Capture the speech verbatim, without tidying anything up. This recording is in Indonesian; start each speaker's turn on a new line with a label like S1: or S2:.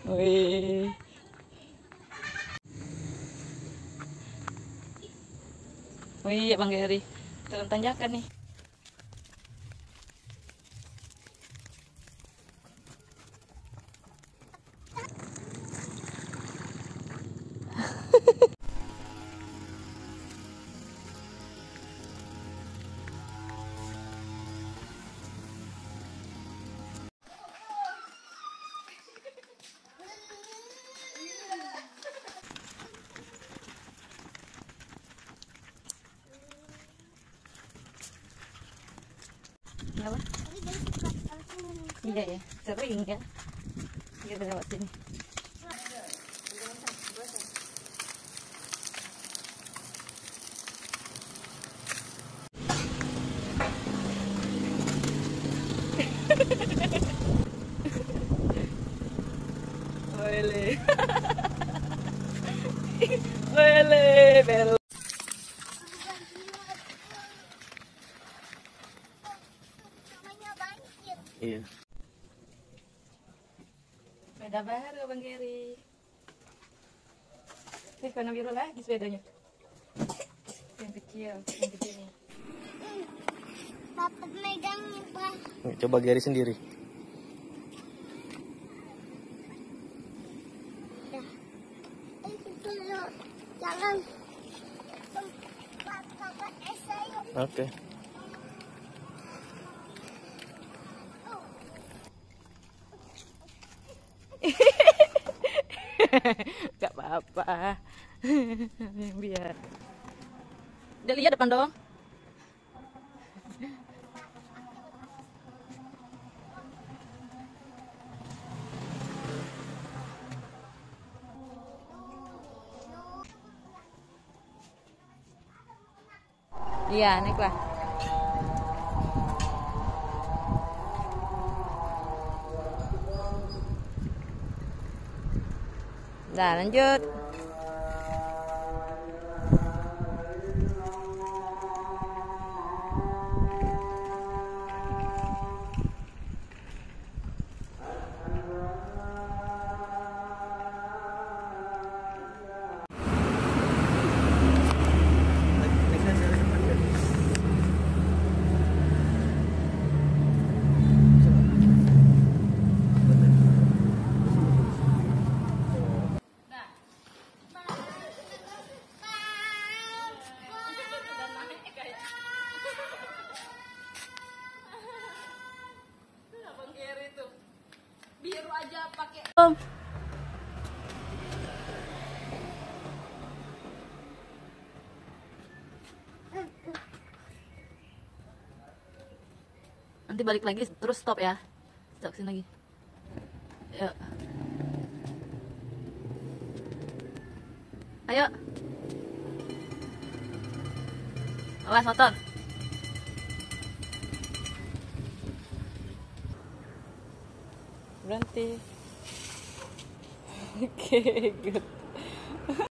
S1: Wih. Wih, Bang Geri. Turun tanjakan nih. Kenapa? Iya ya, sering ya. Kita lewat sini. Wele. Wele, bel.
S2: Iya.
S1: Sepeda baru Bang Geri. Nih warna biru lagi sepedanya. Yang kecil, yang kecil nih.
S3: Papa megangnya, Pak.
S2: Coba Geri sendiri.
S3: Ya. Eh, itu loh. Jangan. Tempat kakak saya.
S2: Oke.
S1: Gak apa-apa. Biar. Udah lihat depan dong. Iya, naiklah. Nah, lanjut. Biru aja pakai. Nanti balik lagi terus stop ya. Stop sini lagi. Yuk. Ayo. Awas motor. Berhenti. Oke, good.